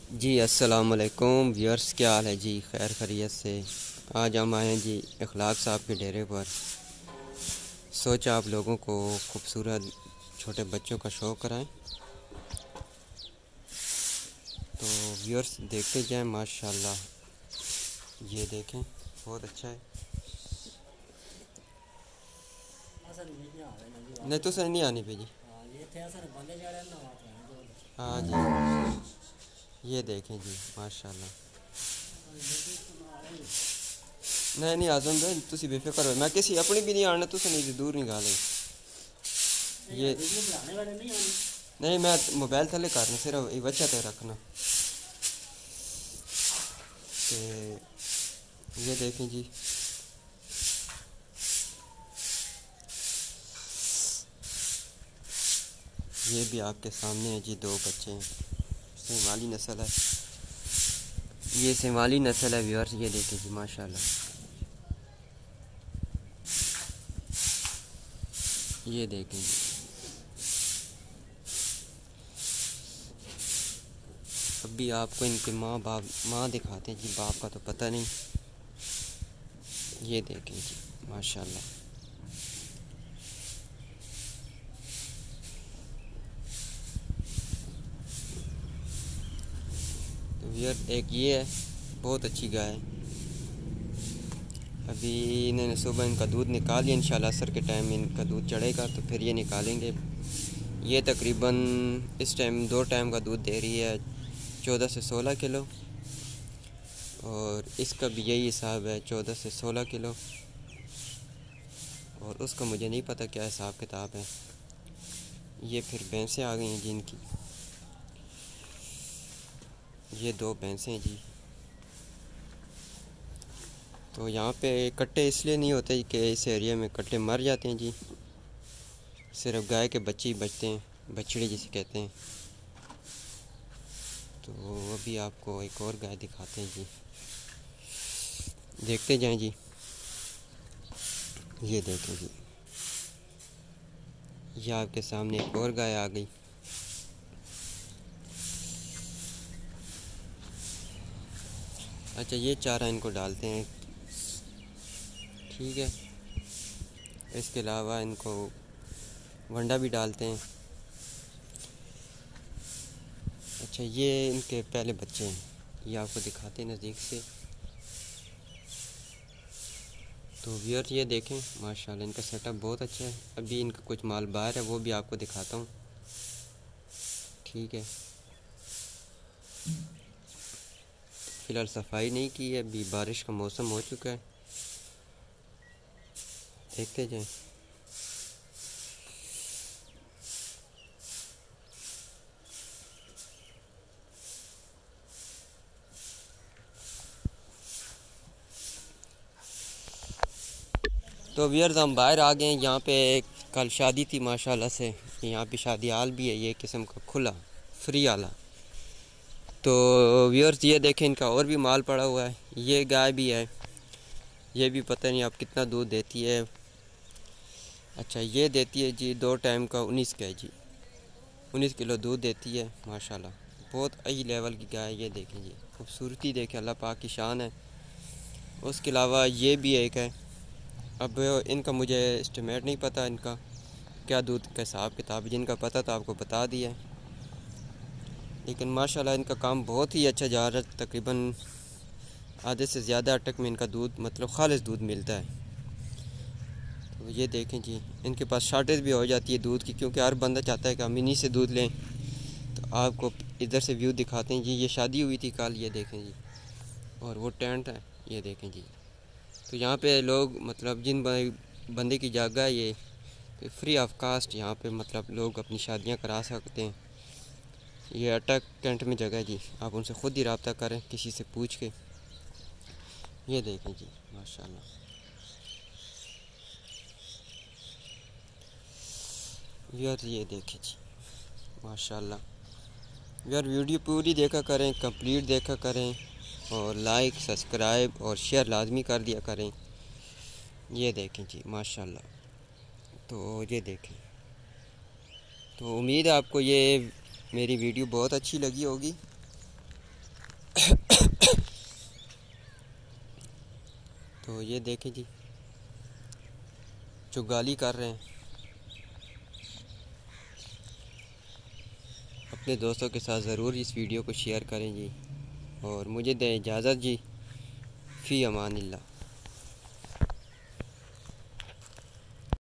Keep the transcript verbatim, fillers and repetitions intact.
जी अस्सलाम वालेकुम व्यूअर्स, क्या हाल है जी? खैर खैरियत से। आज हम आए हैं जी इखलाक साहब के डेरे पर। सोचा आप लोगों को खूबसूरत छोटे बच्चों का शो कराएं। तो व्यूअर्स देखते जाएं। माशाल्लाह, ये देखें, बहुत अच्छा है। नहीं तो सर नहीं आनी पे जी। हाँ जी, ये देखें जी माशाल्लाह। नहीं नहीं आजम भाई, तुसी बेफिक्र हो, मैं किसी अपनी भी नहीं आना, तुसे नहीं दूर नहीं गाले ये। नहीं, मैं मोबाइल थले करना, सिर्फ ये बच्चा ते रखना। तो ये देखें जी, ये भी आपके सामने है जी। दो बच्चे हैं, सेमाली नस्ल है, ये सेमाली नस्ल है व्यूअर्स। ये देखें जी माशाल्लाह, ये देखें जी। अभी आपको इनके माँ बाप माँ दिखाते हैं जी, बाप का तो पता नहीं। ये देखें जी माशाल्लाह। तो व्यूअर एक ये है, बहुत अच्छी गाय है। अभी इन्होंने सुबह इनका दूध निकाल लिया, इंशाल्लाह असर के टाइम इनका दूध चढ़ेगा तो फिर ये निकालेंगे। ये तकरीबन इस टाइम दो टाइम का दूध दे रही है, चौदह से सोलह किलो। और इसका भी यही हिसाब है, चौदह से सोलह किलो। और उसका मुझे नहीं पता क्या हिसाब किताब है। ये फिर भैंसें आ गई हैं जी इनकी, ये दो भैंसें हैं जी। तो यहाँ पे कट्टे इसलिए नहीं होते कि इस एरिया में कट्टे मर जाते हैं जी, सिर्फ गाय के बच्चे ही बचते हैं, बछड़े जिसे कहते हैं। तो अभी आपको एक और गाय दिखाते हैं जी, देखते जाएं जी। ये देखें जी, ये आपके सामने एक और गाय आ गई। अच्छा, ये चारा इनको डालते हैं, ठीक है। इसके अलावा इनको वंडा भी डालते हैं। अच्छा, ये इनके पहले बच्चे हैं, ये आपको दिखाते हैं नज़दीक से। तो व्यूअर ये देखें माशाल्लाह, इनका सेटअप बहुत अच्छा है। अभी इनका कुछ माल बाहर है, वो भी आपको दिखाता हूँ, ठीक है। फ़िलहाल सफाई नहीं की है, अभी बारिश का मौसम हो चुका है, देखते जाएं। तो व्यूअर्स हम बाहर आ गए हैं। यहाँ पे कल शादी थी माशाल्लाह से, यहाँ पे शादी हाल भी है, ये किस्म का खुला फ्री वाला। तो व्यूअर्स ये देखें, इनका और भी माल पड़ा हुआ है। ये गाय भी है, ये भी पता नहीं अब कितना दूध देती है। अच्छा, ये देती है जी दो टाइम का उन्नीस के जी उन्नीस किलो दूध देती है माशाल्लाह। बहुत हाई लेवल की गाय है। ये देखें जी, खूबसूरती देखें, अल्लाह पाक की शान है। उसके अलावा ये भी एक है। अब इनका मुझे एस्टिमेट नहीं पता, इनका क्या दूध का हिसाब किताब, जिनका पता तो आपको बता दिया है। लेकिन माशाल्लाह इनका काम बहुत ही अच्छा जा रहा है। तकरीबन आधे से ज़्यादा अटक में इनका दूध, मतलब खालिस दूध मिलता है। तो ये देखें जी, इनके पास शॉर्टेज भी हो जाती है दूध की, क्योंकि हर बंदा चाहता है कि हम इन्हीं से दूध लें। तो आपको इधर से व्यू दिखाते हैं जी। ये शादी हुई थी कल, ये देखें जी, और वो टेंट है, ये देखें जी। तो यहाँ पे लोग, मतलब जिन बंदे की जगह है ये, तो फ्री ऑफ कास्ट यहाँ पे मतलब लोग अपनी शादियाँ करा सकते हैं। ये अटक कैंट में जगह है जी, आप उनसे ख़ुद ही रब्ता करें किसी से पूछ के। ये देखें जी माशाल्लाह। यार ये देखें जी माशाल्लाह। यार वीडियो पूरी देखा करें, कंप्लीट देखा करें, और लाइक सब्सक्राइब और शेयर लाजमी कर दिया करें। ये देखें जी माशाल्लाह। तो ये देखें, तो उम्मीद है आपको ये मेरी वीडियो बहुत अच्छी लगी होगी। तो ये देखें जी, चुगाली कर रहे हैं। अपने दोस्तों के साथ ज़रूर इस वीडियो को शेयर करें जी, और मुझे दें इजाज़त जी। फ़ी अमानिल्लाह।